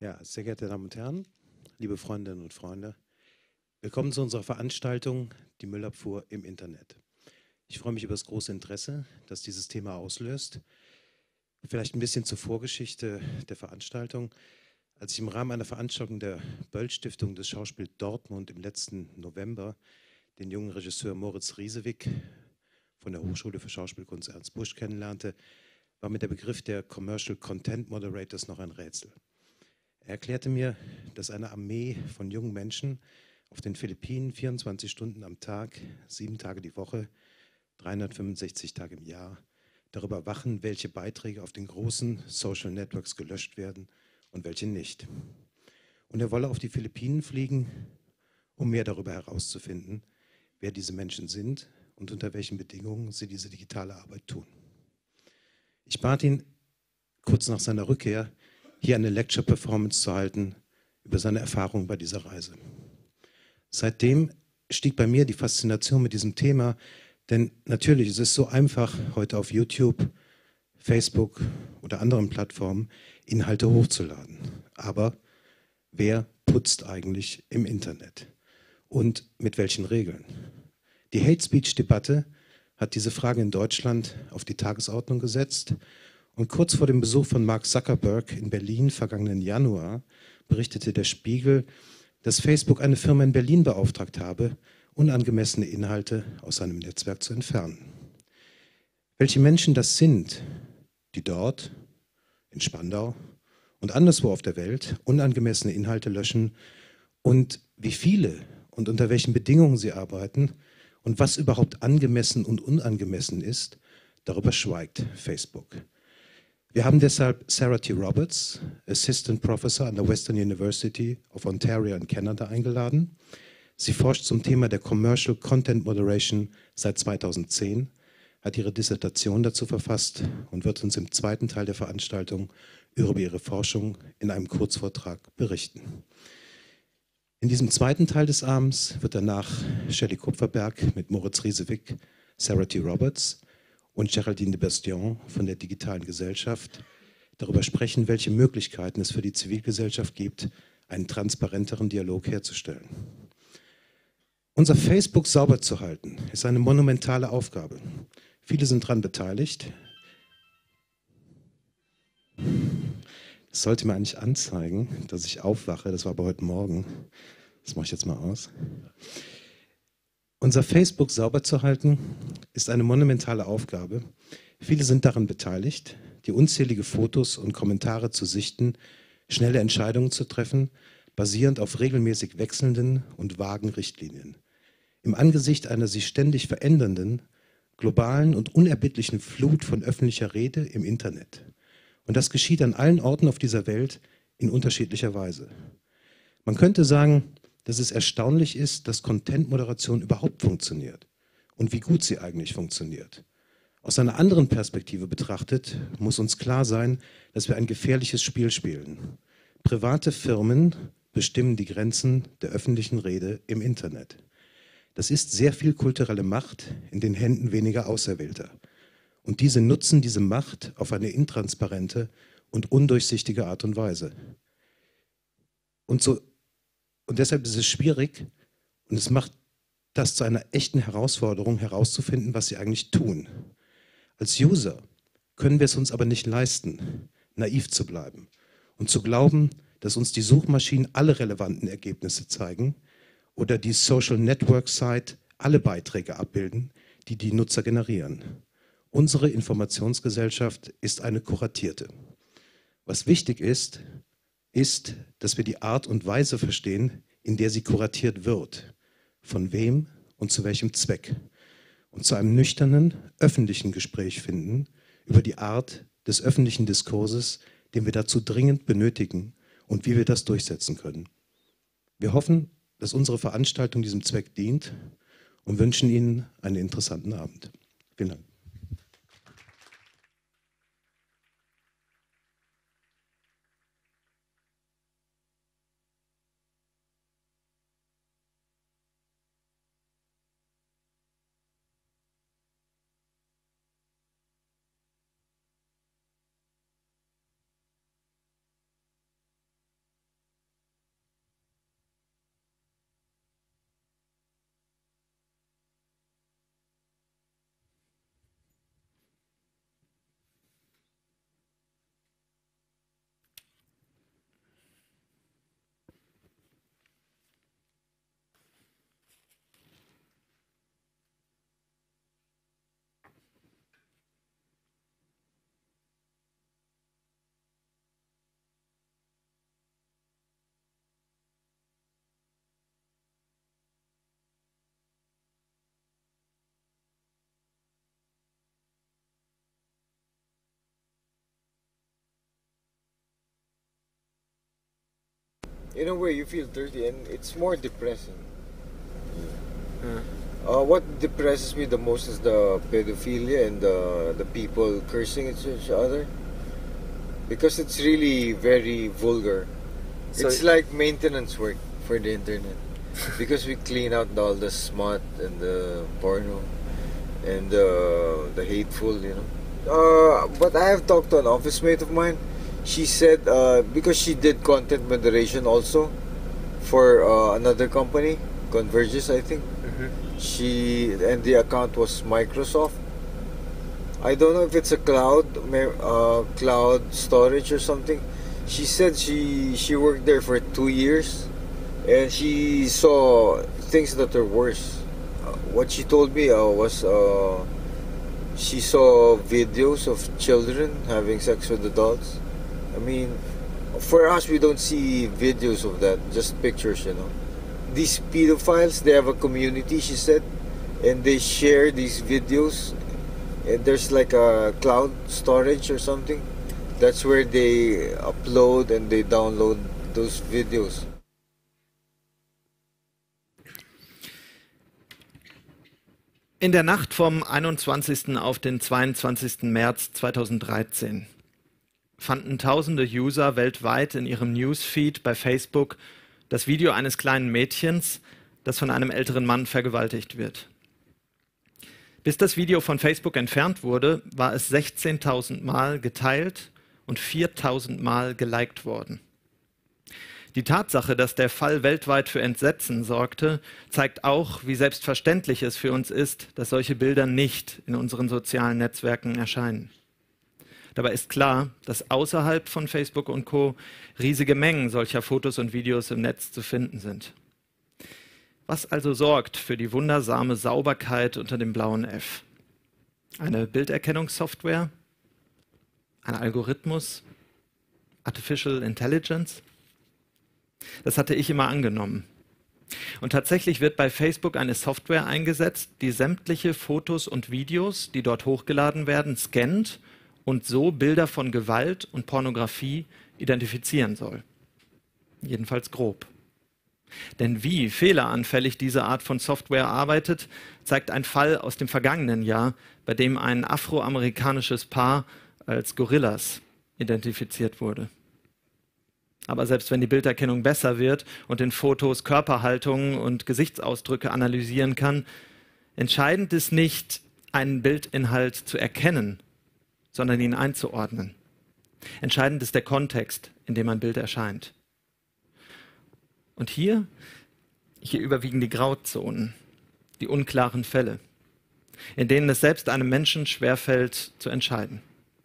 Ja, sehr geehrte Damen und Herren, liebe Freundinnen und Freunde, willkommen zu unserer Veranstaltung Die Müllabfuhr im Internet. Ich freue mich über das große Interesse, das dieses Thema auslöst. Vielleicht ein bisschen zur Vorgeschichte der Veranstaltung. Als ich im Rahmen einer Veranstaltung der Böll-Stiftung des Schauspiels Dortmund im letzten November den jungen Regisseur Moritz Riesewig von der Hochschule für Schauspielkunst Ernst Busch kennenlernte, war mir der Begriff der Commercial Content Moderators noch ein Rätsel. Er erklärte mir, dass eine Armee von jungen Menschen auf den Philippinen 24 Stunden am Tag, 7 Tage die Woche, 365 Tage im Jahr darüber wachen, welche Beiträge auf den großen Social Networks gelöscht werden und welche nicht. Und er wolle auf die Philippinen fliegen, um mehr darüber herauszufinden, wer diese Menschen sind und unter welchen Bedingungen sie diese digitale Arbeit tun. Ich bat ihn, kurz nach seiner Rückkehr, hier eine Lecture-Performance zu halten über seine Erfahrungen bei dieser Reise. Seitdem stieg bei mir die Faszination mit diesem Thema, denn natürlich ist es so einfach, heute auf YouTube, Facebook oder anderen Plattformen Inhalte hochzuladen. Aber wer putzt eigentlich im Internet? Und mit welchen Regeln? Die Hate-Speech-Debatte hat diese Frage in Deutschland auf die Tagesordnung gesetzt. Und kurz vor dem Besuch von Mark Zuckerberg in Berlin vergangenen Januar berichtete der Spiegel, dass Facebook eine Firma in Berlin beauftragt habe, unangemessene Inhalte aus seinem Netzwerk zu entfernen. Welche Menschen das sind, die dort, in Spandau und anderswo auf der Welt unangemessene Inhalte löschen und wie viele und unter welchen Bedingungen sie arbeiten und was überhaupt angemessen und unangemessen ist, darüber schweigt Facebook. Wir haben deshalb Sarah T. Roberts, Assistant Professor an der Western University of Ontario in Kanada, eingeladen. Sie forscht zum Thema der Commercial Content Moderation seit 2010, hat ihre Dissertation dazu verfasst und wird uns im zweiten Teil der Veranstaltung über ihre Forschung in einem Kurzvortrag berichten. In diesem zweiten Teil des Abends wird danach Shelley Kupferberg mit Moritz Riesewig, Sarah T. Roberts und Geraldine de Bastion von der Digitalen Gesellschaft darüber sprechen, welche Möglichkeiten es für die Zivilgesellschaft gibt, einen transparenteren Dialog herzustellen. Unser Facebook sauber zu halten, ist eine monumentale Aufgabe. Viele sind daran beteiligt. Das sollte mir eigentlich anzeigen, dass ich aufwache. Das war aber heute Morgen. Das mache ich jetzt mal aus. Unser Facebook sauber zu halten, ist eine monumentale Aufgabe. Viele sind daran beteiligt, die unzählige Fotos und Kommentare zu sichten, schnelle Entscheidungen zu treffen, basierend auf regelmäßig wechselnden und vagen Richtlinien. Im Angesicht einer sich ständig verändernden, globalen und unerbittlichen Flut von öffentlicher Rede im Internet. Und das geschieht an allen Orten auf dieser Welt in unterschiedlicher Weise. Man könnte sagen, dass es erstaunlich ist, dass Content-Moderation überhaupt funktioniert und wie gut sie eigentlich funktioniert. Aus einer anderen Perspektive betrachtet muss uns klar sein, dass wir ein gefährliches Spiel spielen. Private Firmen bestimmen die Grenzen der öffentlichen Rede im Internet. Das ist sehr viel kulturelle Macht in den Händen weniger Auserwählter. Und diese nutzen diese Macht auf eine intransparente und undurchsichtige Art und Weise. Und deshalb ist es schwierig und es macht das zu einer echten Herausforderung, herauszufinden, was sie eigentlich tun. Als User können wir es uns aber nicht leisten, naiv zu bleiben und zu glauben, dass uns die Suchmaschinen alle relevanten Ergebnisse zeigen oder die Social Network Site alle Beiträge abbilden, die die Nutzer generieren. Unsere Informationsgesellschaft ist eine kuratierte. Was wichtig ist, dass wir die Art und Weise verstehen, in der sie kuratiert wird. Von wem und zu welchem Zweck. Und zu einem nüchternen, öffentlichen Gespräch finden über die Art des öffentlichen Diskurses, den wir dazu dringend benötigen und wie wir das durchsetzen können. Wir hoffen, dass unsere Veranstaltung diesem Zweck dient und wünschen Ihnen einen interessanten Abend. Vielen Dank. in a way you feel dirty, and it's more depressing. What depresses me the most is the pedophilia and the people cursing each other, because it's really very vulgar. So it's like maintenance work for the internet, because we clean out all the smut and the porno and the hateful, you know. But I have talked to an office mate of mine. She said because she did content moderation also for another company, Convergys, I think. And the account was Microsoft. I don't know if it's a cloud storage or something. She said she worked there for 2 years, and she saw things that are worse. What she told me was she saw videos of children having sex with adults. I mean, for us, we don't see videos of that, just pictures, you know. These pedophiles, they have a community, she said, and they share these videos. And there's like a cloud storage or something. That's where they upload and they download those videos. In der Nacht vom 21. auf den 22. März 2013 fanden tausende User weltweit in ihrem Newsfeed bei Facebook das Video eines kleinen Mädchens, das von einem älteren Mann vergewaltigt wird. Bis das Video von Facebook entfernt wurde, war es 16.000 Mal geteilt und 4.000 Mal geliked worden. Die Tatsache, dass der Fall weltweit für Entsetzen sorgte, zeigt auch, wie selbstverständlich es für uns ist, dass solche Bilder nicht in unseren sozialen Netzwerken erscheinen. Dabei ist klar, dass außerhalb von Facebook und Co. riesige Mengen solcher Fotos und Videos im Netz zu finden sind. Was also sorgt für die wundersame Sauberkeit unter dem blauen F? Eine Bilderkennungssoftware? Ein Algorithmus? Artificial Intelligence? Das hatte ich immer angenommen. Und tatsächlich wird bei Facebook eine Software eingesetzt, die sämtliche Fotos und Videos, die dort hochgeladen werden, scannt und so Bilder von Gewalt und Pornografie identifizieren soll. Jedenfalls grob. Denn wie fehleranfällig diese Art von Software arbeitet, zeigt ein Fall aus dem vergangenen Jahr, bei dem ein afroamerikanisches Paar als Gorillas identifiziert wurde. Aber selbst wenn die Bilderkennung besser wird und in Fotos Körperhaltungen und Gesichtsausdrücke analysieren kann, entscheidend ist nicht, einen Bildinhalt zu erkennen, sondern ihn einzuordnen. Entscheidend ist der Kontext, in dem ein Bild erscheint. Und hier überwiegen die Grauzonen, die unklaren Fälle, in denen es selbst einem Menschen schwerfällt, zu entscheiden.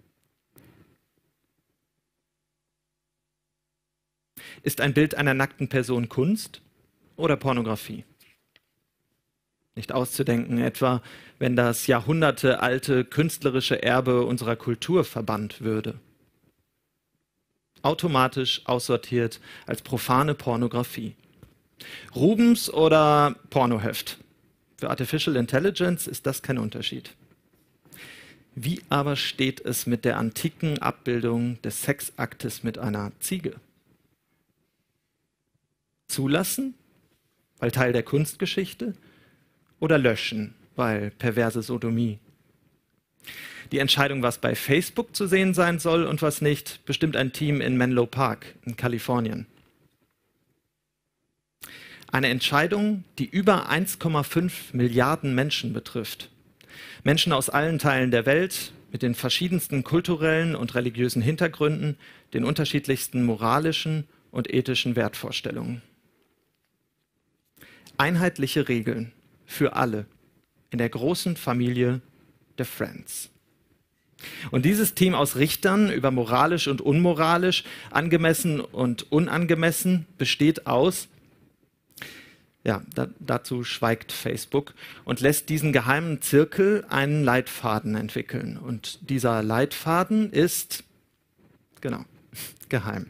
Ist ein Bild einer nackten Person Kunst oder Pornografie? Nicht auszudenken, etwa wenn das jahrhundertealte künstlerische Erbe unserer Kultur verbannt würde. Automatisch aussortiert als profane Pornografie. Rubens oder Pornoheft? Für Artificial Intelligence ist das kein Unterschied. Wie aber steht es mit der antiken Abbildung des Sexaktes mit einer Ziege? Zulassen, weil Teil der Kunstgeschichte, oder löschen, weil perverse Sodomie? Die Entscheidung, was bei Facebook zu sehen sein soll und was nicht, bestimmt ein Team in Menlo Park in Kalifornien. Eine Entscheidung, die über 1,5 Milliarden Menschen betrifft. Menschen aus allen Teilen der Welt mit den verschiedensten kulturellen und religiösen Hintergründen, den unterschiedlichsten moralischen und ethischen Wertvorstellungen. Einheitliche Regeln für alle in der großen Familie der Friends. Und dieses Team aus Richtern über moralisch und unmoralisch, angemessen und unangemessen besteht aus, dazu schweigt Facebook und lässt diesen geheimen Zirkel einen Leitfaden entwickeln. Und dieser Leitfaden ist, geheim.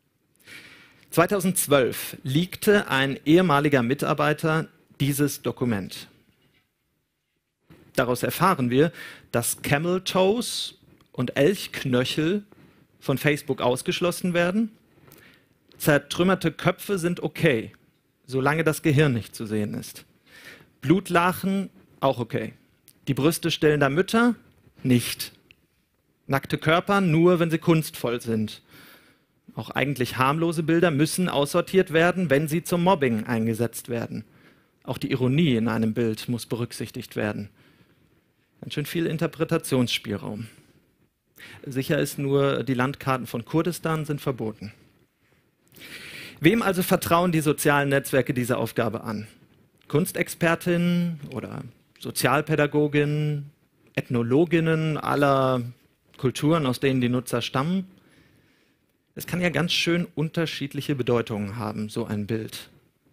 2012 leakte ein ehemaliger Mitarbeiter dieses Dokument. Daraus erfahren wir, dass Camel Toes und Elchknöchel von Facebook ausgeschlossen werden, Zertrümmerte Köpfe sind okay, solange das Gehirn nicht zu sehen ist. Blutlachen, auch okay. Die Brüste stillender Mütter, nicht. Nackte Körper, nur wenn sie kunstvoll sind. Auch eigentlich harmlose Bilder müssen aussortiert werden, wenn sie zum Mobbing eingesetzt werden. Auch die Ironie in einem Bild muss berücksichtigt werden. Ganz schön viel Interpretationsspielraum. Sicher ist nur, die Landkarten von Kurdistan sind verboten. Wem also vertrauen die sozialen Netzwerke diese Aufgabe an? Kunstexpertinnen oder Sozialpädagoginnen, Ethnologinnen aller Kulturen, aus denen die Nutzer stammen? Es kann ja ganz schön unterschiedliche Bedeutungen haben, so ein Bild.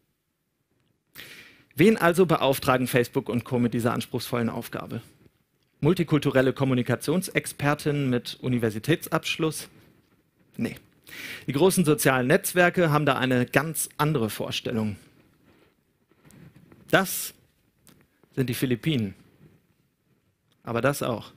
Wen also beauftragen Facebook und Co. mit dieser anspruchsvollen Aufgabe? Multikulturelle Kommunikationsexpertinnen mit Universitätsabschluss? Nee. Die großen sozialen Netzwerke haben da eine ganz andere Vorstellung. Das sind die Philippinen. Aber das auch.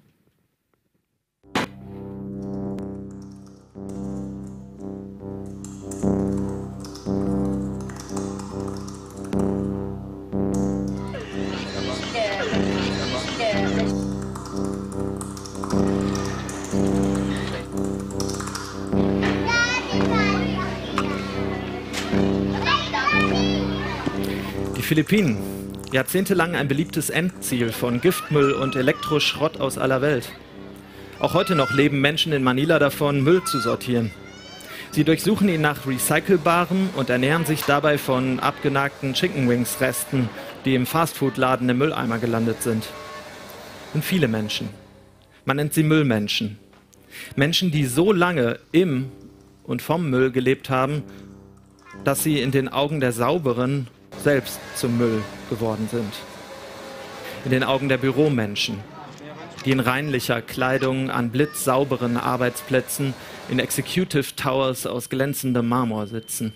Die Philippinen, jahrzehntelang ein beliebtes Endziel von Giftmüll und Elektroschrott aus aller Welt. Auch heute noch leben Menschen in Manila davon, Müll zu sortieren. Sie durchsuchen ihn nach Recycelbarem und ernähren sich dabei von abgenagten Chicken Wings Resten, die im Fastfood-Laden im Mülleimer gelandet sind. Und viele Menschen. Man nennt sie Müllmenschen. Menschen, die so lange im und vom Müll gelebt haben, dass sie in den Augen der Sauberen selbst zum Müll geworden sind. In den Augen der Büromenschen, die in reinlicher Kleidung an blitzsauberen Arbeitsplätzen in Executive Towers aus glänzendem Marmor sitzen.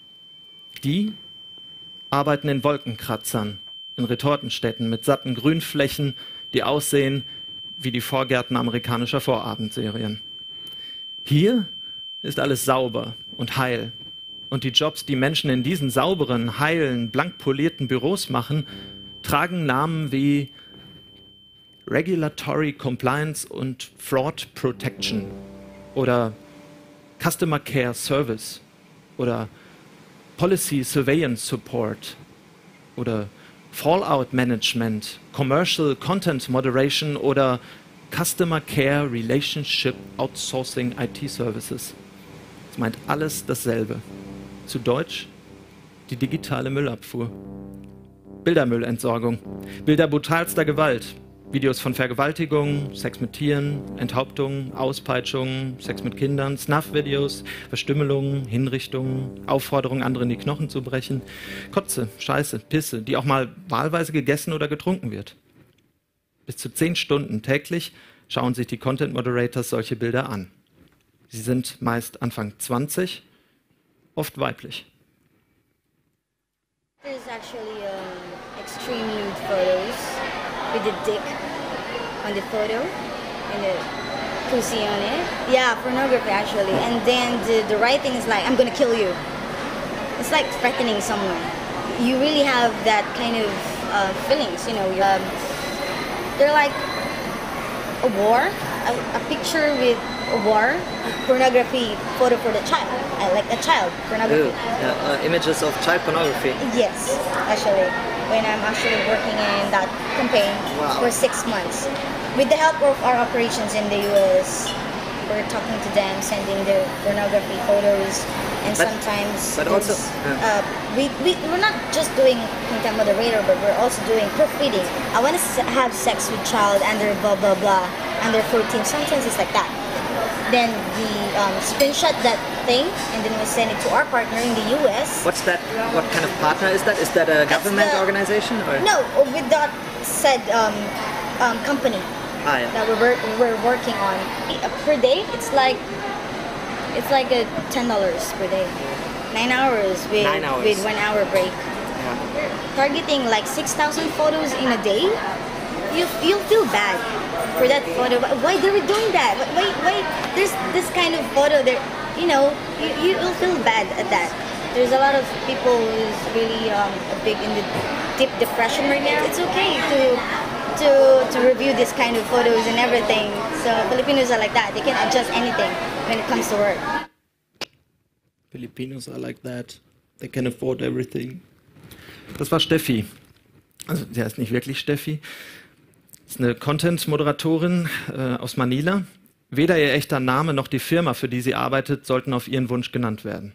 Die arbeiten in Wolkenkratzern, in Retortenstädten mit satten Grünflächen, die aussehen wie die Vorgärten amerikanischer Vorabendserien. Hier ist alles sauber und heil. Und die Jobs, die Menschen in diesen sauberen, heilen, blank polierten Büros machen, tragen Namen wie Regulatory Compliance und Fraud Protection oder Customer Care Service oder Policy Surveillance Support oder Fallout Management, Commercial Content Moderation oder Customer Care Relationship Outsourcing IT Services. Das meint alles dasselbe. Zu Deutsch die digitale Müllabfuhr. Bildermüllentsorgung, Bilder brutalster Gewalt, Videos von Vergewaltigungen, Sex mit Tieren, Enthauptungen, Auspeitschungen, Sex mit Kindern, Snuff-Videos, Verstümmelungen, Hinrichtungen, Aufforderungen, anderen die Knochen zu brechen, Kotze, Scheiße, Pisse, die auch mal wahlweise gegessen oder getrunken wird. Bis zu 10 Stunden täglich schauen sich die Content Moderators solche Bilder an. Sie sind meist Anfang 20, oft weiblich. There's actually extreme nude photos with the dick on the photo and the pussy on it. Yeah, pornography actually. And then the writing is like, I'm gonna kill you. It's like threatening someone. You really have that kind of feelings, you know. They're like a war, a picture with a war, pornography photo for the child, like a child pornography. Images of child pornography. Yes, actually, when I'm actually working in that campaign for 6 months. With the help of our operations in the US, we're talking to them, sending their pornography photos, and sometimes we're not just doing content moderator, but we're also doing proofreading. I want to have sex with child under blah blah blah, under 14. Sometimes it's like that. Then we screenshot that thing, and then we send it to our partner in the US. What's that? What kind of partner is that? Is that a government organization? Or? No, with that said company that we're working on. Per day, it's like a $10 per day. 9 hours with 1 hour break. Yeah. Targeting like 6,000 photos in a day. You'll feel bad for that photo. Why are we doing that? Why there's this kind of photo there? you know, you'll feel bad at that. There's a lot of people who's really big in the deep depression right now. It's okay to review this kind of photos and everything. So Filipinos are like that. They can adjust anything when it comes to work. Filipinos are like that. They can afford everything. Das war Steffi. Also, sie heißt nicht wirklich Steffi. Das ist eine Content-Moderatorin aus Manila. Weder ihr echter Name noch die Firma, für die sie arbeitet, sollten auf ihren Wunsch genannt werden.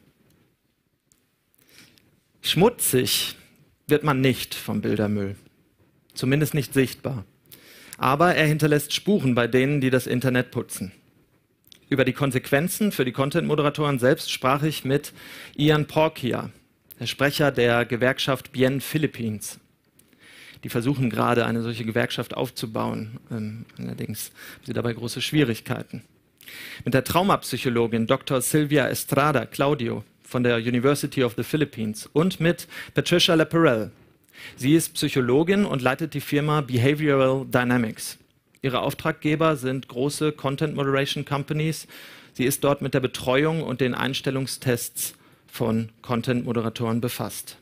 Schmutzig wird man nicht vom Bildermüll. Zumindest nicht sichtbar. Aber er hinterlässt Spuren bei denen, die das Internet putzen. Über die Konsequenzen für die Content-Moderatoren selbst sprach ich mit Ian Porkia, der Sprecher der Gewerkschaft Bien Philippines. Die versuchen gerade, eine solche Gewerkschaft aufzubauen. Allerdings haben sie dabei große Schwierigkeiten. Mit der Traumapsychologin Dr. Silvia Estrada Claudio von der University of the Philippines und mit Patricia Leporel. Sie ist Psychologin und leitet die Firma Behavioral Dynamics. Ihre Auftraggeber sind große Content Moderation Companies. Sie ist dort mit der Betreuung und den Einstellungstests von Content-Moderatoren befasst.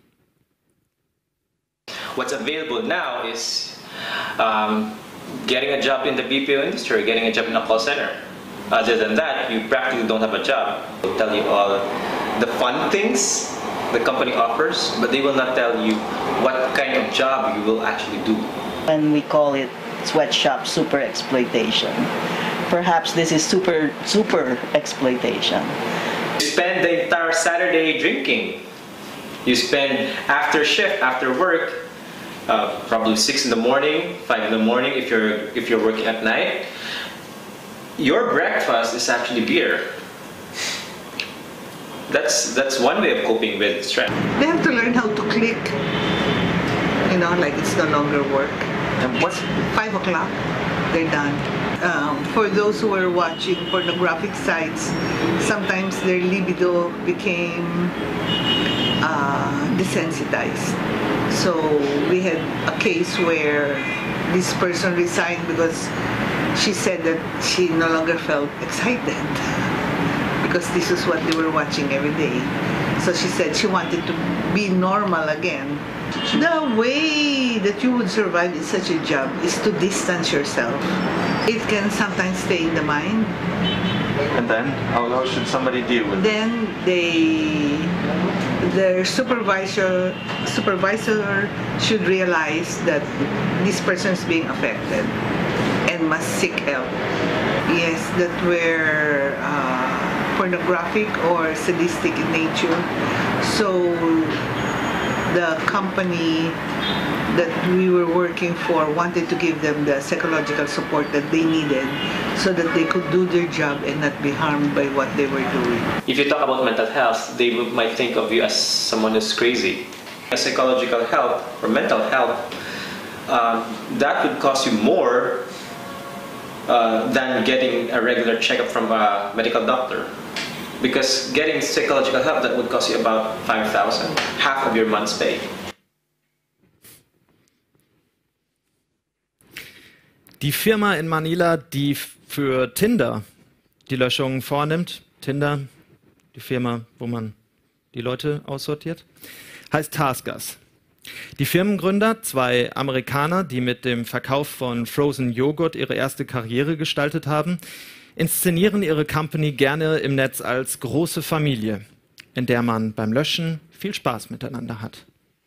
What's available now is getting a job in the BPO industry, getting a job in a call center. Other than that, you practically don't have a job. They'll tell you all the fun things the company offers, but they will not tell you what kind of job you will actually do. And we call it sweatshop super exploitation. Perhaps this is super exploitation. You spend the entire Saturday drinking. You spend after shift, after work, probably 6 in the morning, 5 in the morning if you're working at night. Your breakfast is actually beer. That's one way of coping with stress. They have to learn how to click. You know, like it's no longer work. And what's 5 o'clock, they're done. For those who are watching pornographic sites, sometimes their libido became desensitized. So we had a case where this person resigned because she said that she no longer felt excited because this is what they were watching every day. So she said she wanted to be normal again. The way that you would survive in such a job is to distance yourself. It can sometimes stay in the mind. And then how should somebody deal with it? Then their supervisor should realize that this person is being affected and must seek help. Yes, that we're pornographic or sadistic in nature. So the company that we were working for wanted to give them the psychological support that they needed so that they could do their job and not be harmed by what they were doing. If you talk about mental health, they might think of you as someone who's crazy. Psychological health or mental health, that would cost you more than getting a regular checkup from a medical doctor. Because getting psychological help, that would cost you about 5,000, half of your month's pay. Die Firma in Manila, die für Tinder die Löschungen vornimmt, Tinder, die Firma, wo man die Leute aussortiert, heißt Taskus. Die Firmengründer, 2 Amerikaner, die mit dem Verkauf von Frozen Joghurt ihre erste Karriere gestaltet haben, inszenieren ihre Company gerne im Netz als große Familie, in der man beim Löschen viel Spaß miteinander hat.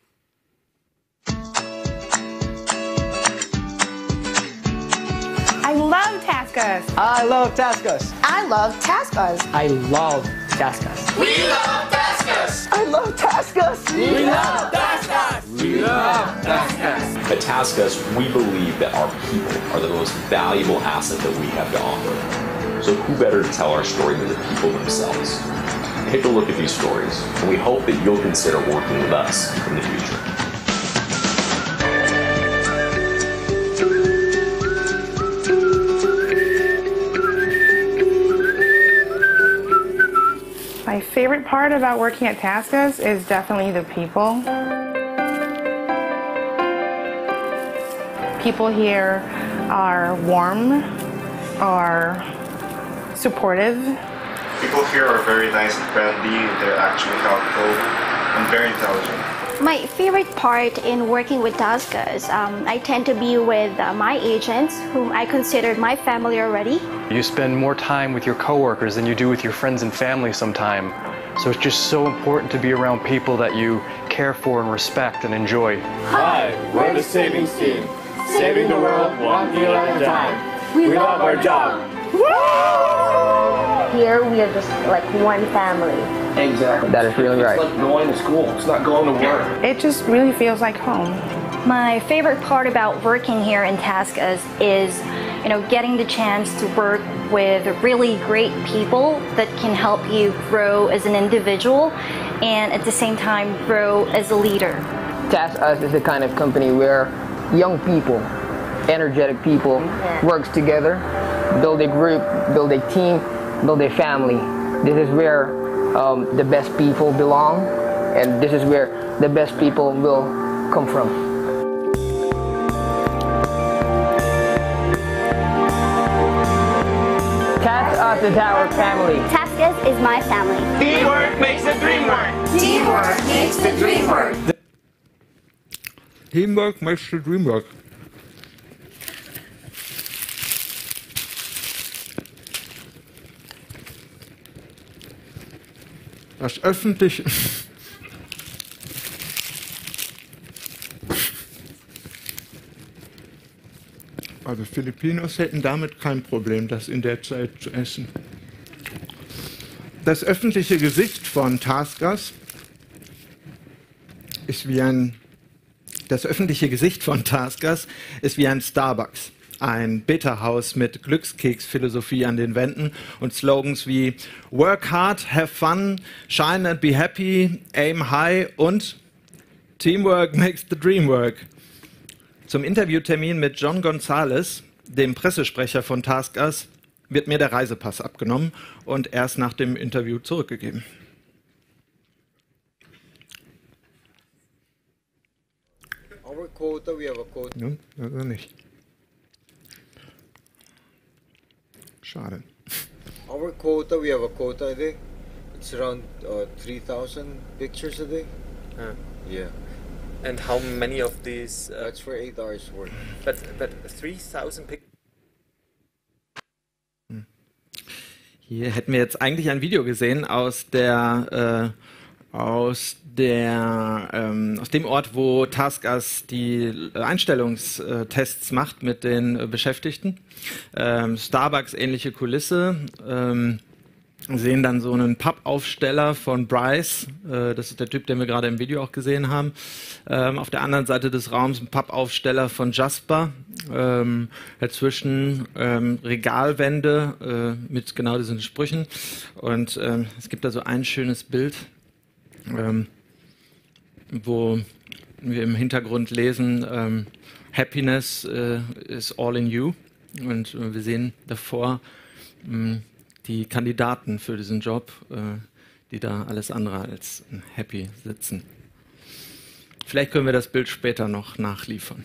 I love Taskus. I love Taskus. I love Taskus. I love Taskus. We love Taskus. I love Taskus. We love Taskus. We love Taskus. At Taskus, we believe that our people are the most valuable asset that we have to offer. So who better to tell our story than the people themselves? Take a look at these stories, and we hope that you'll consider working with us in the future. My favorite part about working at Taskus is definitely the people. People here are warm, are supportive, People here are very nice and friendly. They're actually helpful and very intelligent. My favorite part in working with TaskUs, I tend to be with my agents, whom I consider my family already. You spend more time with your coworkers than you do with your friends and family sometime. So it's just so important to be around people that you care for and respect and enjoy. Hi, we're the savings team. Saving the world one meal at a time. We love our job. Here we are just like one family. Exactly. That is really right. It's like going to school. It's not going to work. It just really feels like home. My favorite part about working here in TaskUs is, getting the chance to work with really great people that can help you grow as an individual and at the same time grow as a leader. TaskUs is the kind of company where young people, energetic people, works together, build a group, build a team, build a family. This is where the best people belong, and this is where the best people will come from. TaskUs is our family. TaskUs is my family. Teamwork makes the dream work. Teamwork makes the dream work. Teamwork makes the dream work. Das öffentliche... Also Filipinos hätten damit kein Problem, das in der Zeit zu essen. Das öffentliche Gesicht von TaskUs ist wie ein... Das öffentliche Gesicht von TaskUs ist wie ein Starbucks. Ein Beta-Haus mit Glückskeks-Philosophie an den Wänden und Slogans wie Work hard, have fun, shine and be happy, aim high und Teamwork makes the dream work. Zum Interviewtermin mit John Gonzalez, dem Pressesprecher von TaskUs, wird mir der Reisepass abgenommen und erst nach dem Interview zurückgegeben. Our quota, we have a quota. Ja, also nicht. Schade. Our quota, we have a quota a day. It's around 3,000 pictures a day. Yeah. And how many of these? That's for 8 hours work. But 3,000 pictures. Hier hätten wir jetzt eigentlich ein Video gesehen aus dem Ort, wo TaskUs die Einstellungstests macht mit den Beschäftigten. Starbucks-ähnliche Kulisse. Sehen dann so einen Pappaufsteller von Bryce. Das ist der Typ, den wir gerade im Video auch gesehen haben. Auf der anderen Seite des Raums ein Pappaufsteller von Jasper. Dazwischen Regalwände mit genau diesen Sprüchen. Und es gibt da so ein schönes Bild, wo wir im Hintergrund lesen, Happiness is all in you. Und wir sehen davor die Kandidaten für diesen Job, die da alles andere als happy sitzen. Vielleicht können wir das Bild später noch nachliefern.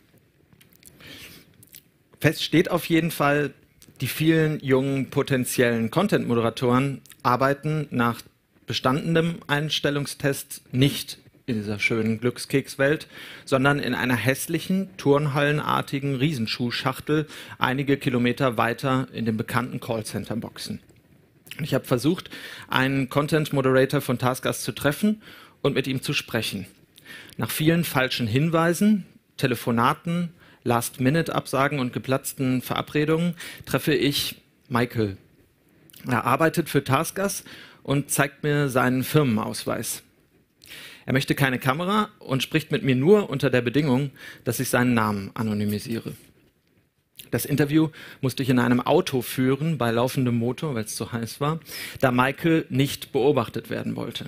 Fest steht auf jeden Fall, die vielen jungen potenziellen Content-Moderatoren arbeiten nach bestandenem Einstellungstest nicht in dieser schönen Glückskekswelt, sondern in einer hässlichen, turnhallenartigen Riesenschuhschachtel einige Kilometer weiter in den bekannten Callcenter-Boxen. Ich habe versucht, einen Content-Moderator von TaskUs zu treffen und mit ihm zu sprechen. Nach vielen falschen Hinweisen, Telefonaten, Last-Minute-Absagen und geplatzten Verabredungen treffe ich Michael. Er arbeitet für TaskUs und zeigt mir seinen Firmenausweis. Er möchte keine Kamera und spricht mit mir nur unter der Bedingung, dass ich seinen Namen anonymisiere. Das Interview musste ich in einem Auto führen, bei laufendem Motor, weil es zu heiß war, da Michael nicht beobachtet werden wollte.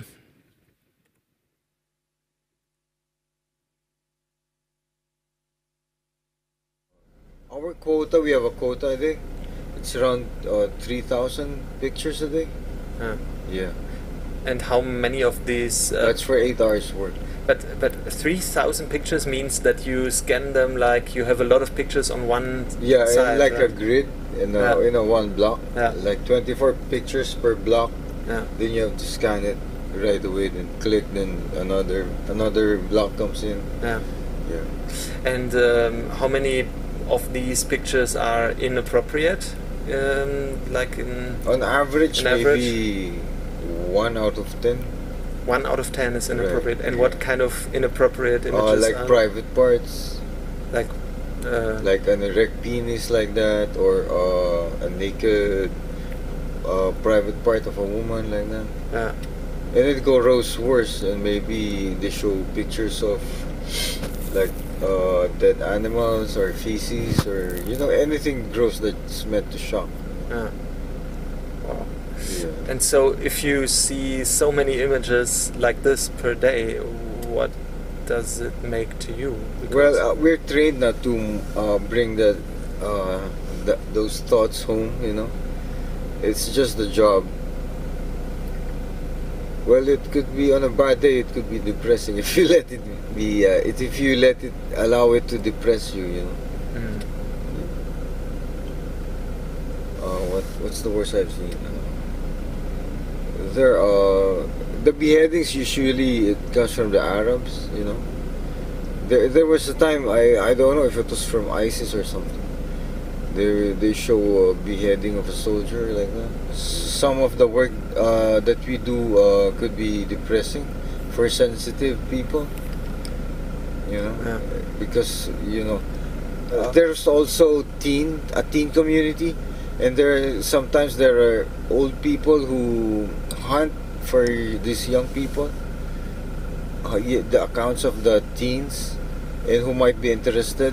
Our quota, we have a quota a day. It's around 3,000 pictures a day. Yeah. And how many of these? That's for 8 hours work. But 3,000 pictures means that you scan them like you have a lot of pictures on one side. Like right? a grid in a one block. Yeah. Like 24 pictures per block. Yeah. Then you have to scan it right away. Then click. Then another block comes in. Yeah. Yeah. And how many of these pictures are inappropriate? Like on average, maybe 1 out of 10. 1 out of 10 is inappropriate. Right. And what kind of inappropriate images like are? Private parts. Like an erect penis like that, or a naked private part of a woman like that. Yeah. And it goes worse, and maybe they show pictures of like dead animals or feces, or anything gross that's meant to shock. Yeah. Wow. Yeah. And so if you see so many images like this per day, what does it make to you? Well, we're trained not to bring those thoughts home, It's just the job. Well, it could be on a bad day, it could be depressing if you let it be, if you allow it to depress you, Mm. What's the worst I've seen? The beheadings usually it comes from the Arabs, There was a time, I don't know if it was from ISIS or something. They show a beheading of a soldier like that. Some of the work that we do could be depressing for sensitive people, Yeah. because there's also a teen community, and sometimes there are old people who hunt for these young people, the accounts of the teens, and who might be interested,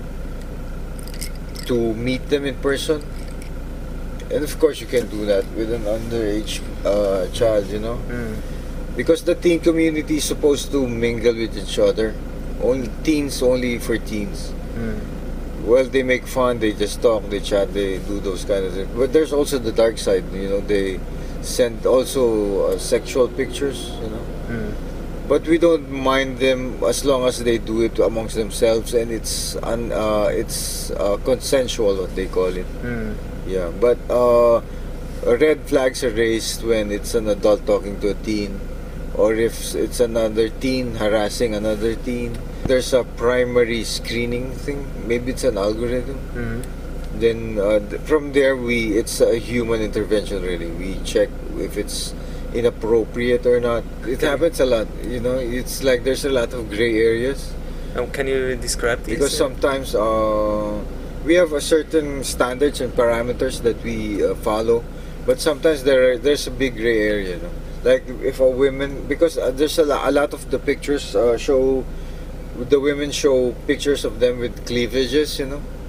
to meet them in person. And of course you can do that with an underage child, because the teen community is supposed to mingle with each other. Only for teens. Well, they make fun, they just talk, they chat, they do those kind of things. But there's also the dark side, they send also sexual pictures, But we don't mind them as long as they do it amongst themselves, and it's consensual, what they call it. Yeah, but red flags are raised when it's an adult talking to a teen, or if it's another teen harassing another teen. There's a primary screening thing. Maybe it's an algorithm. Then from there, it's a human intervention. Really, we check if it's inappropriate or not. It happens a lot. It's like there's a lot of gray areas. Can you describe these? Because sometimes we have a certain standards and parameters that we follow, but sometimes there's a big gray area. Like if a woman, because there's a lot of the pictures show the women show pictures of them with cleavages,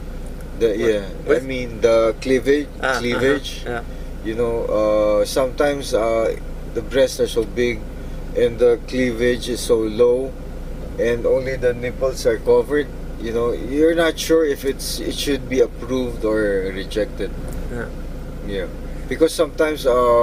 I mean the cleavage. Yeah. Sometimes the breasts are so big and the cleavage is so low, and only the nipples are covered. You're not sure if it should be approved or rejected. Yeah. Because sometimes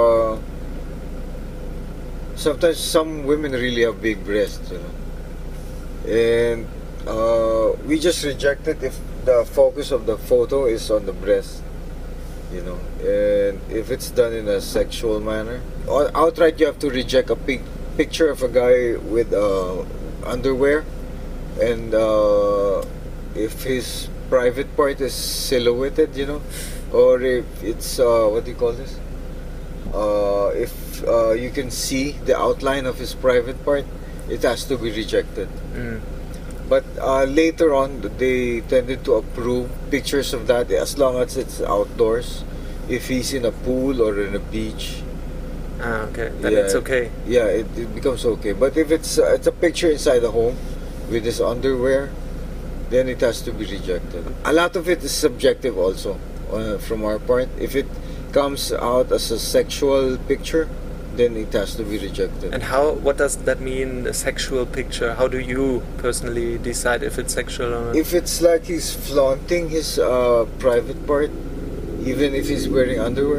some women really have big breasts, and we just reject it if the focus of the photo is on the breast, and if it's done in a sexual manner. Outright, you have to reject a picture of a guy with underwear, and if his private part is silhouetted, or if it's what do you call this? If you can see the outline of his private part, it has to be rejected. But later on, they tended to approve pictures of that as long as it's outdoors. If he's in a pool or in a beach, okay, then it's okay. Yeah, it becomes okay. But if it's a picture inside the home with his underwear, then it has to be rejected. A lot of it is subjective also from our part. If it comes out as a sexual picture, then it has to be rejected. And what does that mean, a sexual picture? How do you personally decide if it's sexual or not? If it's like he's flaunting his private part, even if he's wearing underwear,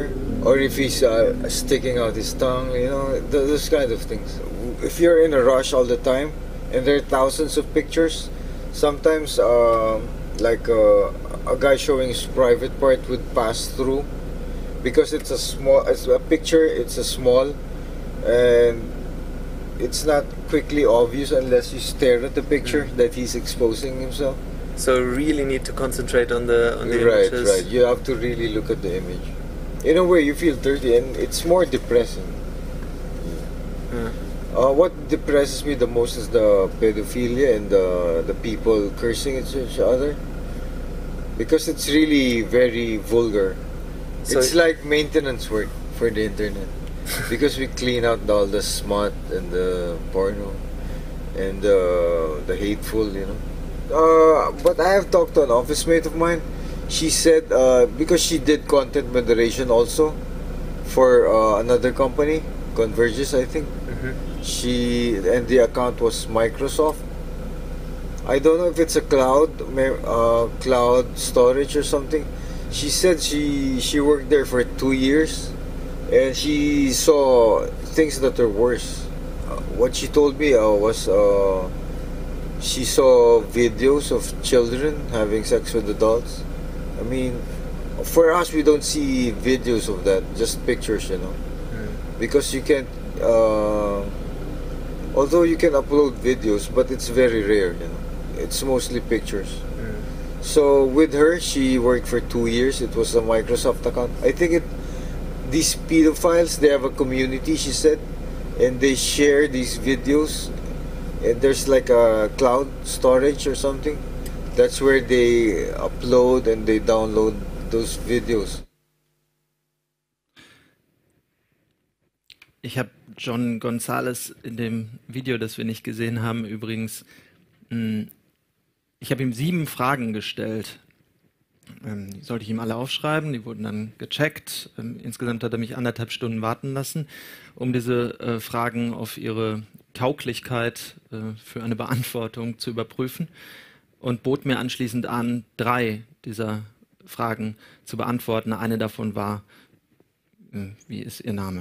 or if he's sticking out his tongue, you know, those kind of things. If you're in a rush all the time and there are thousands of pictures, sometimes like a guy showing his private part would pass through because it's a picture, it's a small, and it's not quickly obvious unless you stare at the picture that he's exposing himself. So really need to concentrate on the right, images. Right. You have to really look at the image. In a way, you feel dirty, and it's more depressing. Yeah. What depresses me the most is the pedophilia and the people cursing at each other, because it's really very vulgar. So it's like maintenance work for the internet, because we clean out all the smut and the porno and the hateful, you know. But I have talked to an office mate of mine. She said, because she did content moderation also for another company, Convergys, I think. And the account was Microsoft. I don't know if it's a cloud storage or something. She said she worked there for 2 years, and she saw things that are worse. What she told me was she saw videos of children having sex with adults. I mean, for us, we don't see videos of that, just pictures, you know. Because you can't, although you can upload videos, but it's very rare, you know. It's mostly pictures. So with her, she worked for 2 years. It was a Microsoft account. I think these pedophiles, they have a community, she said, and they share these videos. And there's like a cloud storage or something. That's where they upload and they download those videos. Ich habe John Gonzalez in dem Video, das wir nicht gesehen haben, übrigens, ich habe ihm 7 Fragen gestellt. Die sollte ich ihm alle aufschreiben, die wurden dann gecheckt. Insgesamt hat er mich 1,5 Stunden warten lassen, um diese Fragen auf ihre Tauglichkeit für eine Beantwortung zu überprüfen, und bot mir anschließend an, 3 dieser Fragen zu beantworten. Eine davon war, wie ist Ihr Name?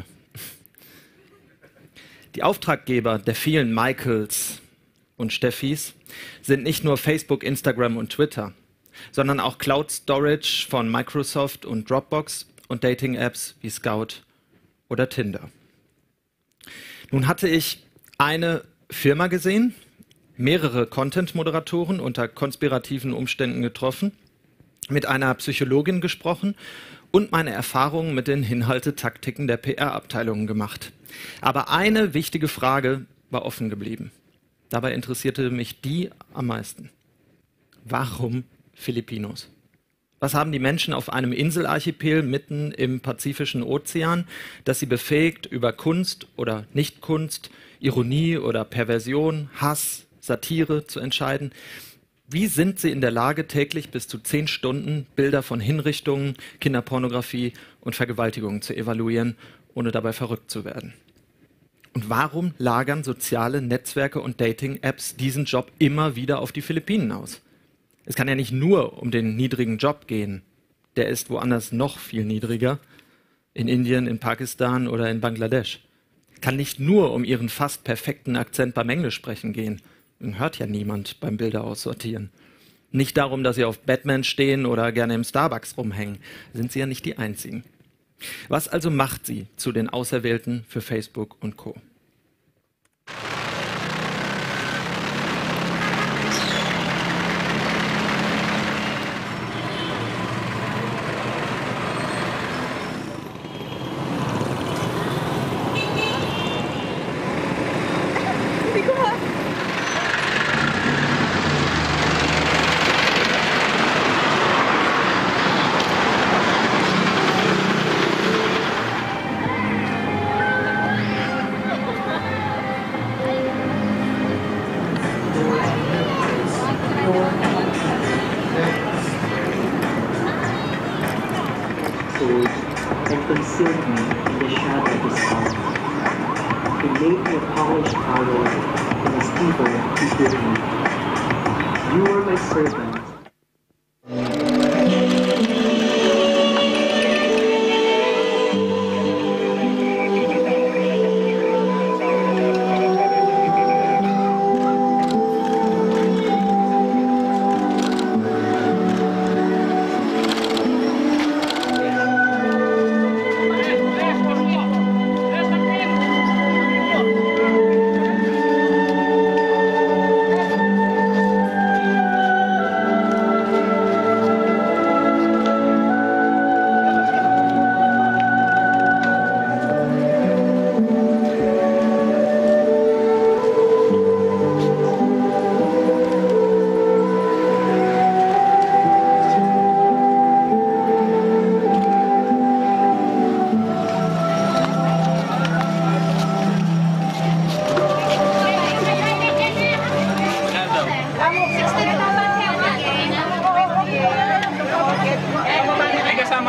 Die Auftraggeber der vielen Michaels und Steffis sind nicht nur Facebook, Instagram und Twitter, sondern auch Cloud Storage von Microsoft und Dropbox und Dating-Apps wie Scout oder Tinder. Nun hatte ich eine Firma gesehen, mehrere Content-Moderatoren unter konspirativen Umständen getroffen, mit einer Psychologin gesprochen und meine Erfahrungen mit den Inhaltetaktiken der PR-Abteilungen gemacht. Aber eine wichtige Frage war offen geblieben. Dabei interessierte mich die am meisten. Warum Filipinos? Was haben die Menschen auf einem Inselarchipel mitten im Pazifischen Ozean, das sie befähigt, über Kunst oder Nicht-Kunst, Ironie oder Perversion, Hass, Satire zu entscheiden? Wie sind sie in der Lage, täglich bis zu 10 Stunden Bilder von Hinrichtungen, Kinderpornografie und Vergewaltigungen zu evaluieren, ohne dabei verrückt zu werden? Und warum lagern soziale Netzwerke und Dating-Apps diesen Job immer wieder auf die Philippinen aus? Es kann ja nicht nur um den niedrigen Job gehen. Der ist woanders noch viel niedriger. In Indien, in Pakistan oder in Bangladesch. Kann nicht nur um ihren fast perfekten Akzent beim Englischsprechen gehen. Hört ja niemand beim Bilder aussortieren. Nicht darum, dass sie auf Batman stehen oder gerne im Starbucks rumhängen. Sind sie ja nicht die Einzigen. Was also macht sie zu den Auserwählten für Facebook und Co.?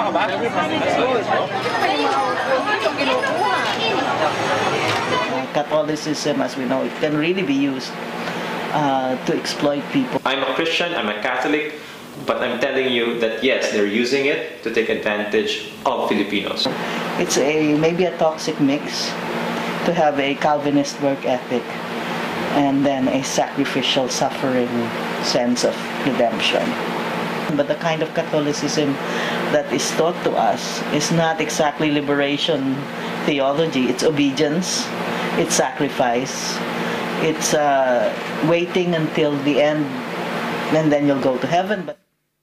Catholicism, as we know it, can really be used to exploit people. I'm a Christian, I'm a Catholic, but I'm telling you that yes, they're using it to take advantage of Filipinos. It's maybe a toxic mix to have a Calvinist work ethic and then a sacrificial suffering sense of redemption. But the kind of Catholicism that is taught to us is not exactly liberation theology. It's obedience, it's sacrifice, it's waiting until the end and then you'll go to heaven. But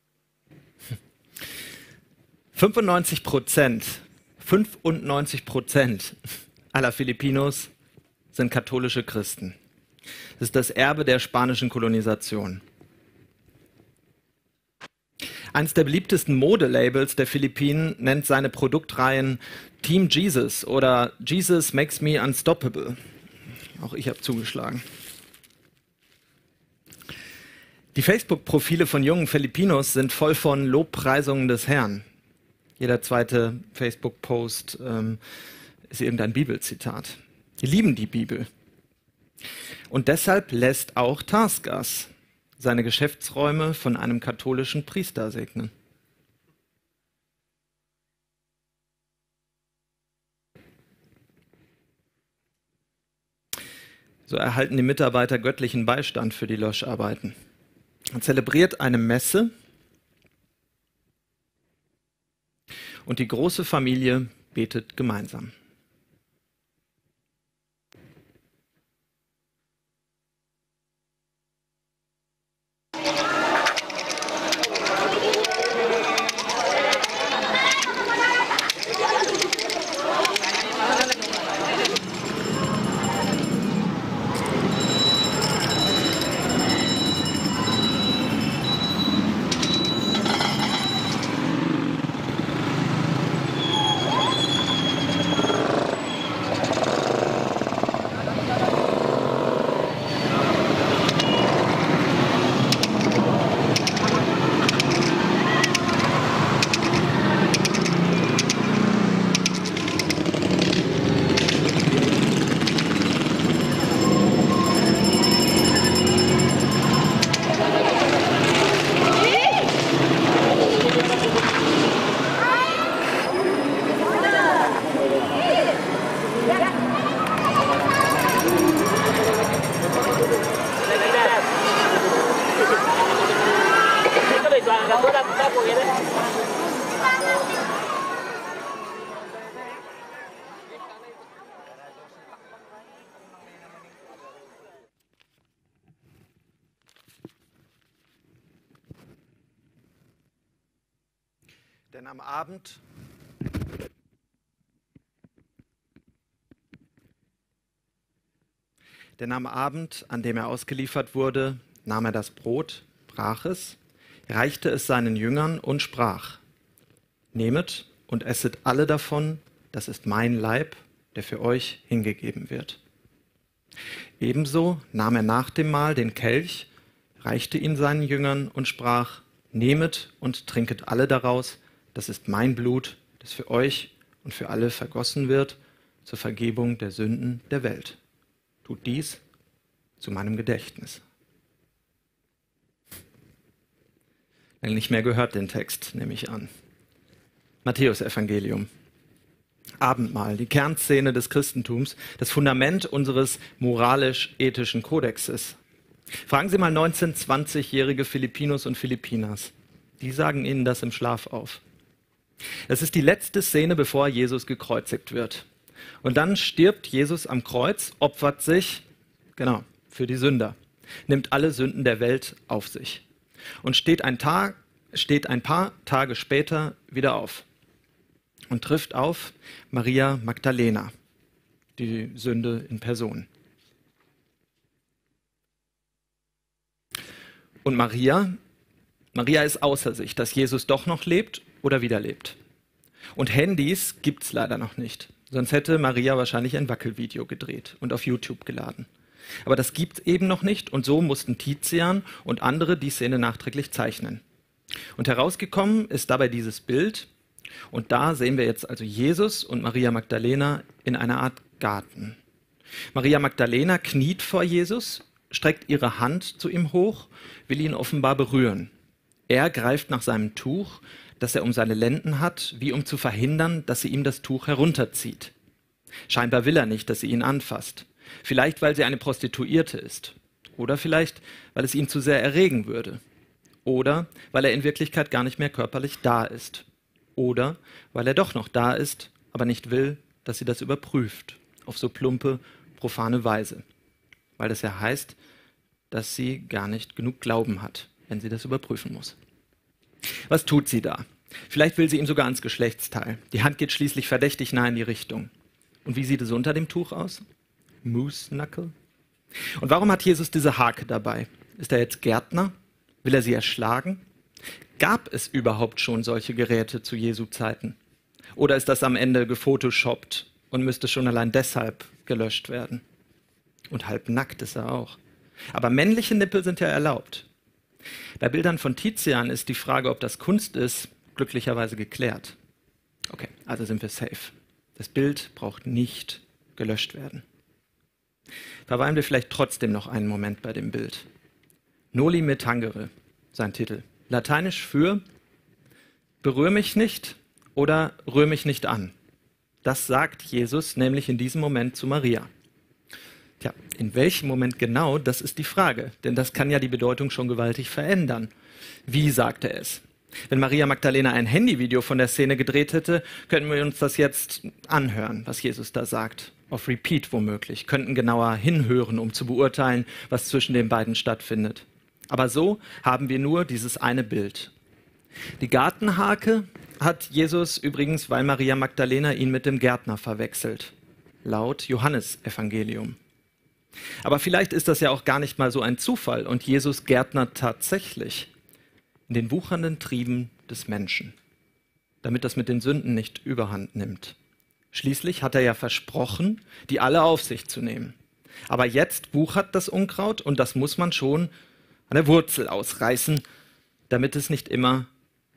95% aller Filipinos sind katholische Christen. Das ist das Erbe der spanischen Kolonisation. Eines der beliebtesten Modelabels der Philippinen nennt seine Produktreihen Team Jesus oder Jesus Makes Me Unstoppable. Auch ich habe zugeschlagen. Die Facebook-Profile von jungen Filipinos sind voll von Lobpreisungen des Herrn. Jeder zweite Facebook-Post ist irgendein Bibelzitat. Die lieben die Bibel. Und deshalb lässt auch Tasgas seine Geschäftsräume von einem katholischen Priester segnen. So erhalten die Mitarbeiter göttlichen Beistand für die Löscharbeiten. Man zelebriert eine Messe und die große Familie betet gemeinsam. Denn am Abend, an dem er ausgeliefert wurde, nahm er das Brot, brach es, reichte es seinen Jüngern und sprach: Nehmet und esset alle davon, das ist mein Leib, der für euch hingegeben wird. Ebenso nahm er nach dem Mahl den Kelch, reichte ihn seinen Jüngern und sprach: Nehmet und trinket alle daraus, das ist mein Blut, das für euch und für alle vergossen wird, zur Vergebung der Sünden der Welt. Tut dies zu meinem Gedächtnis. Lange nicht mehr gehört den Text, nehme ich an. Matthäus-Evangelium. Abendmahl, die Kernszene des Christentums, das Fundament unseres moralisch-ethischen Kodexes. Fragen Sie mal 19-, 20-jährige Filipinos und Filipinas. Die sagen Ihnen das im Schlaf auf. Das ist die letzte Szene, bevor Jesus gekreuzigt wird. Und dann stirbt Jesus am Kreuz, opfert sich, für die Sünder, nimmt alle Sünden der Welt auf sich und steht ein paar Tage später wieder auf und trifft auf Maria Magdalena, die Sünde in Person. Und Maria ist außer sich, dass Jesus doch noch lebt oder wieder lebt. Und Handys gibt es leider noch nicht. Sonst hätte Maria wahrscheinlich ein Wackelvideo gedreht und auf YouTube geladen. Aber das gibt es eben noch nicht und so mussten Tizian und andere die Szene nachträglich zeichnen. Und herausgekommen ist dabei dieses Bild Und da sehen wir jetzt also Jesus und Maria Magdalena in einer Art Garten. Maria Magdalena kniet vor Jesus, streckt ihre Hand zu ihm hoch, will ihn offenbar berühren. Er greift nach seinem Tuch, das er um seine Lenden hat, wie um zu verhindern, dass sie ihm das Tuch herunterzieht. Scheinbar will er nicht, dass sie ihn anfasst. Vielleicht, weil sie eine Prostituierte ist. Oder vielleicht, weil es ihn zu sehr erregen würde. Oder weil er in Wirklichkeit gar nicht mehr körperlich da ist. Oder weil er doch noch da ist, aber nicht will, dass sie das überprüft. Auf so plumpe, profane Weise. Weil das ja heißt, dass sie gar nicht genug Glauben hat, wenn sie das überprüfen muss. Was tut sie da? Vielleicht will sie ihm sogar ans Geschlechtsteil. Die Hand geht schließlich verdächtig nah in die Richtung. Und wie sieht es unter dem Tuch aus? Moose Knuckle? Und warum hat Jesus diese Hake dabei? Ist er jetzt Gärtner? Will er sie erschlagen? Gab es überhaupt schon solche Geräte zu Jesu Zeiten? Oder ist das am Ende gefotoshoppt und müsste schon allein deshalb gelöscht werden? Und halb nackt ist er auch. Aber männliche Nippel sind ja erlaubt. Bei Bildern von Tizian ist die Frage, ob das Kunst ist, glücklicherweise geklärt. Okay, also sind wir safe. Das Bild braucht nicht gelöscht werden. Verweilen wir vielleicht trotzdem noch einen Moment bei dem Bild. Noli me tangere, sein Titel. Lateinisch für berühr mich nicht oder rühr mich nicht an. Das sagt Jesus nämlich in diesem Moment zu Maria. Tja, in welchem Moment genau, das ist die Frage, denn das kann ja die Bedeutung schon gewaltig verändern. Wie sagt er es? Wenn Maria Magdalena ein Handyvideo von der Szene gedreht hätte, könnten wir uns das jetzt anhören, was Jesus da sagt. Auf Repeat womöglich, könnten genauer hinhören, um zu beurteilen, was zwischen den beiden stattfindet. Aber so haben wir nur dieses eine Bild. Die Gartenhake hat Jesus übrigens, weil Maria Magdalena ihn mit dem Gärtner verwechselt. Laut Johannesevangelium. Aber vielleicht ist das ja auch gar nicht mal so ein Zufall und Jesus gärtnert tatsächlich in den wuchernden Trieben des Menschen, damit das mit den Sünden nicht überhand nimmt. Schließlich hat er ja versprochen, die alle auf sich zu nehmen. Aber jetzt wuchert das Unkraut und das muss man schon an der Wurzel ausreißen, damit es sich nicht immer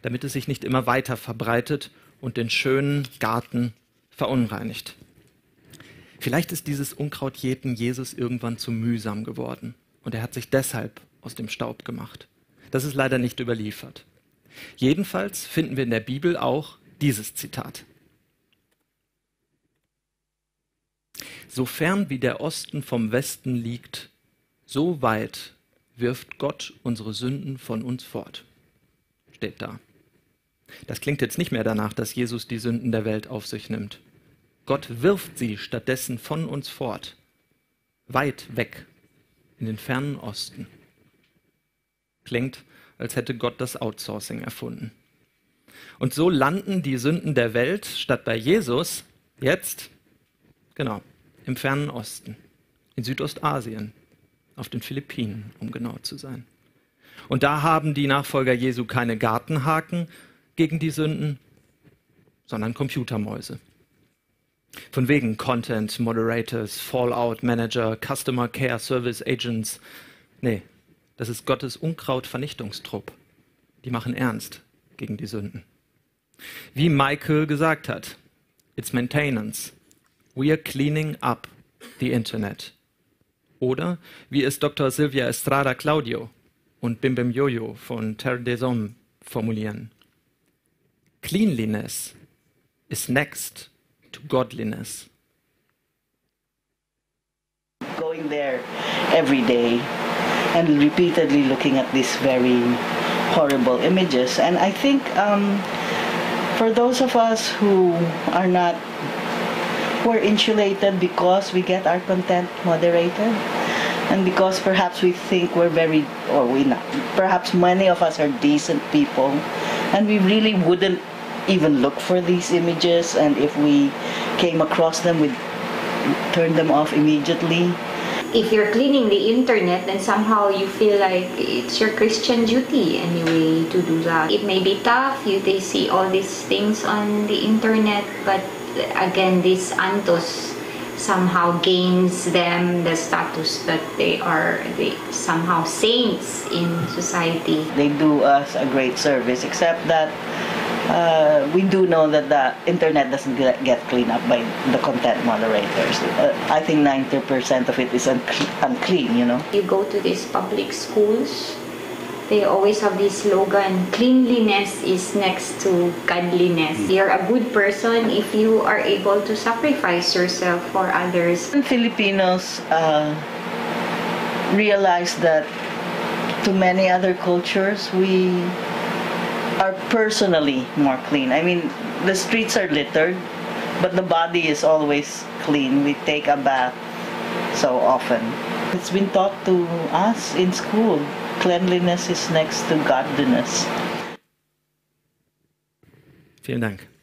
weiter verbreitet und den schönen Garten verunreinigt. Vielleicht ist dieses Unkrautjäten Jesus irgendwann zu mühsam geworden und er hat sich deshalb aus dem Staub gemacht. Das ist leider nicht überliefert. Jedenfalls finden wir in der Bibel auch dieses Zitat. So fern wie der Osten vom Westen liegt, so weit wirft Gott unsere Sünden von uns fort. Steht da. Das klingt jetzt nicht mehr danach, dass Jesus die Sünden der Welt auf sich nimmt. Gott wirft sie stattdessen von uns fort, weit weg, in den fernen Osten. Klingt, als hätte Gott das Outsourcing erfunden. Und so landen die Sünden der Welt statt bei Jesus jetzt, genau, im fernen Osten, in Südostasien, auf den Philippinen, um genau zu sein. Und da haben die Nachfolger Jesu keine Gartenhaken gegen die Sünden, sondern Computermäuse. Von wegen Content Moderators, Fallout Manager, Customer Care Service Agents. Nee, das ist Gottes Unkrautvernichtungstrupp. Die machen ernst gegen die Sünden. Wie Michael gesagt hat, it's maintenance. We are cleaning up the Internet. Oder wie es Dr. Silvia Estrada Claudio und Bim Bim Jojo von Terre des Hommes formulieren. Cleanliness is next to godliness. Going there every day and repeatedly looking at these very horrible images. And I think for those of us who are insulated because we get our content moderated, and because perhaps we think perhaps many of us are decent people, and we really wouldn't even look for these images, and if we came across them, we'd turn them off immediately. If you're cleaning the internet, then somehow you feel like it's your Christian duty anyway to do that. It may be tough, they see all these things on the internet, but again, this Antos somehow gains them the status that they are somehow saints in society. They do us a great service, except that we do know that the internet doesn't get cleaned up by the content moderators. I think 90% of it is unclean, you know. You go to these public schools, they always have this slogan, cleanliness is next to godliness. You're a good person if you are able to sacrifice yourself for others. Filipinos realize that to many other cultures, we are personally more clean. I mean, the streets are littered, but the body is always clean. We take a bath so often. It's been taught to us in school. Cleanliness is next to godliness. Vielen Dank.